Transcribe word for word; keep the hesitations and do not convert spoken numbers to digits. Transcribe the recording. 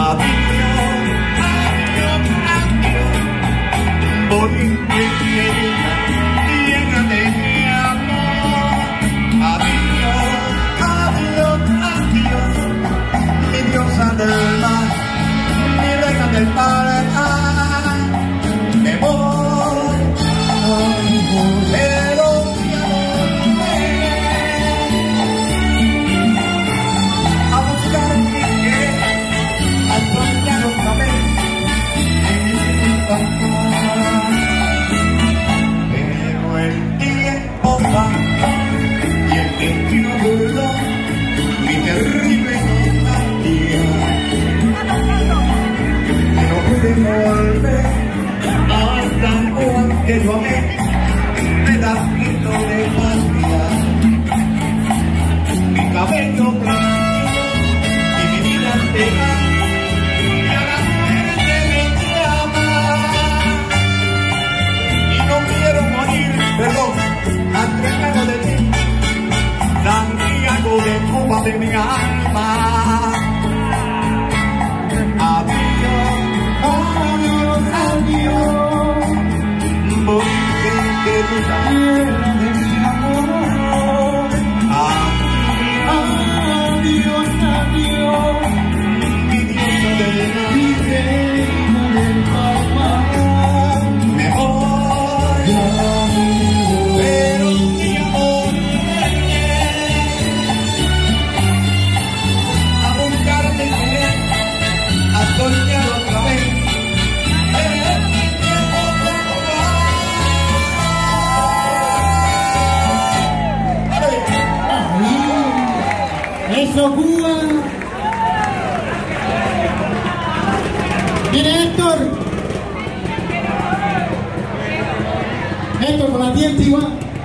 Adiós, adiós, adiós. Voy llena, llena de mi amor. Adiós, adiós, adiós. Mi diosa del mar, mi reina del mar. Me voy, pero mi amor a buscar mi querer, a soñar otra vez en mi corazón. Pero el tiempo va y el destino burló mi terrible nostalgia. No pude volver al tanto que yo amé, pedacito de magia. Mi cabello blanco y mi vida entera, y a la muerte me llama. Y no quiero morir, perdón, entregado de ti, Santiago de Cuba de mi alma. Adiós, adiós, adiós. Voy querida tierra de mi amor. Adiós, adiós. Mi diosa del mar, mi reina del mar. Me voy, pero mi amor a buscar mi querer, a soñar otra vez. Eso, Cuba. Mire, Héctor. Héctor, con la tía antigua.